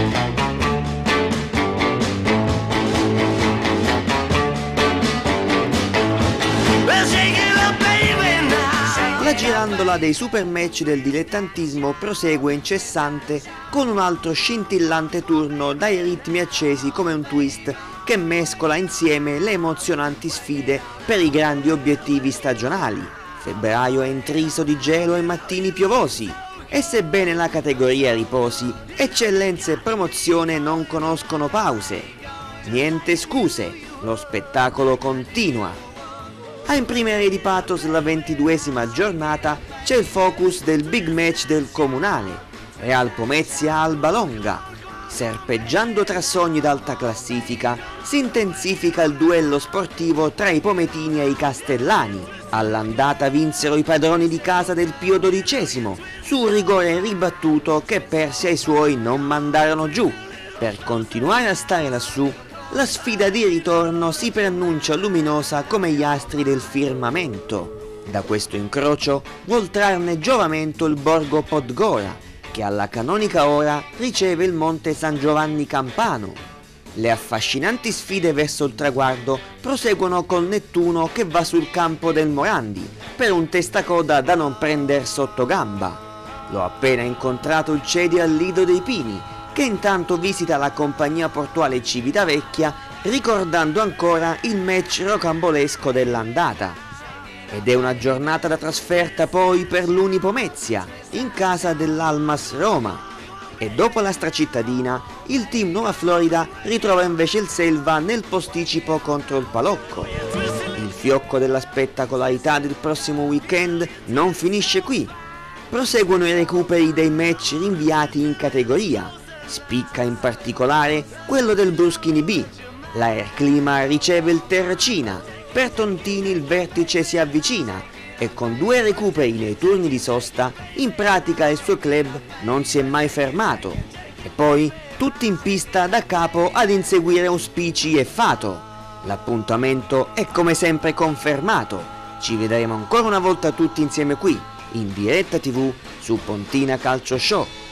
La girandola dei super match del dilettantismo prosegue incessante con un altro scintillante turno dai ritmi accesi come un twist che mescola insieme le emozionanti sfide per i grandi obiettivi stagionali. Febbraio è intriso di gelo e mattini piovosi e sebbene la categoria riposi, eccellenza e promozione non conoscono pause. Niente scuse, lo spettacolo continua. A imprimere di pathos la 22esima giornata c'è il focus del big match del comunale, Real Pomezia Alba Longa. Serpeggiando tra sogni d'alta classifica, si intensifica il duello sportivo tra i pometini e i castellani. All'andata vinsero i padroni di casa del Pio XII, su un rigore ribattuto che persi ai suoi non mandarono giù. Per continuare a stare lassù, la sfida di ritorno si preannuncia luminosa come gli astri del firmamento. Da questo incrocio vuol trarne giovamento il borgo Podgora, che alla canonica ora riceve il monte San Giovanni Campano. Le affascinanti sfide verso il traguardo proseguono con Nettuno che va sul campo del Morandi per un testacoda da non prender sotto gamba. L'ho appena incontrato il Cedi al Lido dei Pini, che intanto visita la compagnia portuale Civitavecchia ricordando ancora il match rocambolesco dell'andata. Ed è una giornata da trasferta poi per l'Uni Pomezia, in casa dell'Almas Roma. E dopo la stracittadina, il team Nuova Florida ritrova invece il Selva nel posticipo contro il Palocco. Il fiocco della spettacolarità del prossimo weekend non finisce qui. Proseguono i recuperi dei match rinviati in categoria. Spicca in particolare quello del Bruschini B. La Erclima riceve il Terracina, per Tontini il vertice si avvicina e con 2 recuperi nei turni di sosta in pratica il suo club non si è mai fermato. E poi tutti in pista da capo ad inseguire Auspici e Fato. L'appuntamento è come sempre confermato. Ci vedremo ancora una volta tutti insieme qui, in diretta TV su Pontina Calcio Show.